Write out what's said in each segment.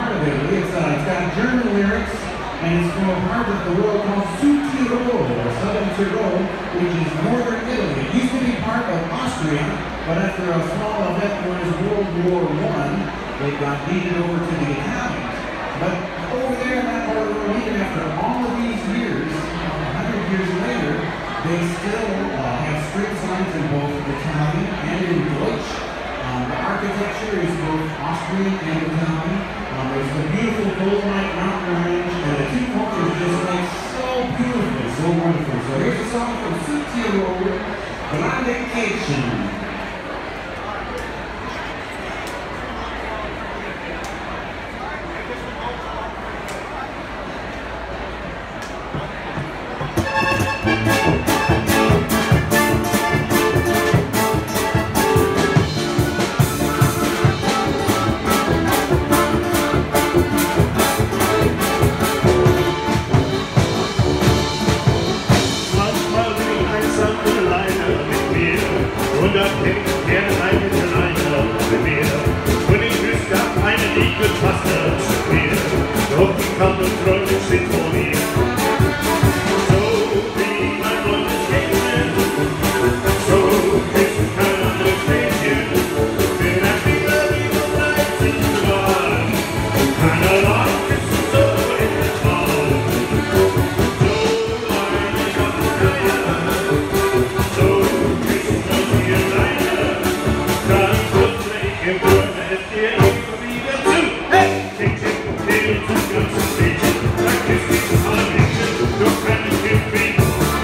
part of Italy. It's got German lyrics, and it's from a part of the world called Südtirol, or Southern Tyrol, which is northern Italy. It used to be part of Austria, but after a small event known as World War I, they got deeded over to the Italians. But over there in that part of the world, even after all of these years, 100 years later, they still have street signs in both Italian and in Deutsch. The architecture is both Austrian and Italian. There's the beautiful Dolomite mountain range, and the two cultures just make so beautiful, so wonderful. So here's a song from Südtirol, Grande Kitchen. Und da kennt gerne eine Kleine mit mir. Und ich wüsste eine liebe Tasse zu mir. Doch die kann und Freunde sind vor mir. So wie mein blondes Mädchen, so küsst kein anderes Mädchen. Bin ein Fieber wie vor 30 Jahren. Keiner mag küssen so in der Traum. So eine Gottsgeier, so küsst man sie alleine. Dann putze ich im Träume es dir immer wieder zu. Hey! Tick, tick, tick, das ganze Mädchen. Dann küsst ich alle Mädchen, doch kann ich nicht bieten.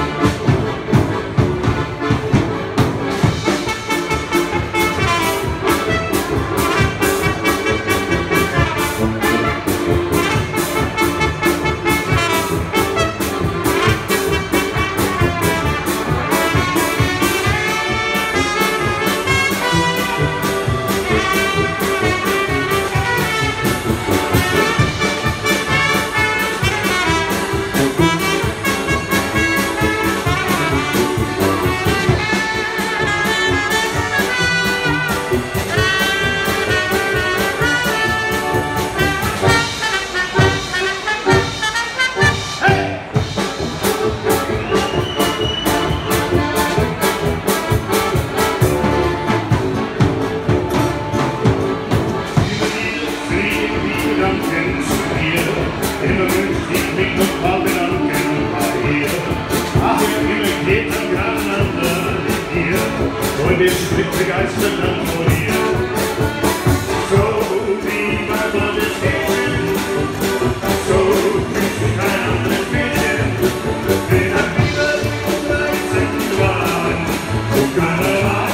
Immer wünscht ich mich noch paar Gedanken bei ihr. Ach, immer geht am Graneinander mit dir. Und der Schritt begeistert dann vor dir. So wie mein blondes Mädchen, so küsst kein anderes Mädchen. Wenn ein Fieber wie vor 13 Jahren, und keiner war